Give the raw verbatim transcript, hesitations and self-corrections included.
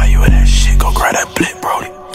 value of that shit. Go grab that blick, Brody.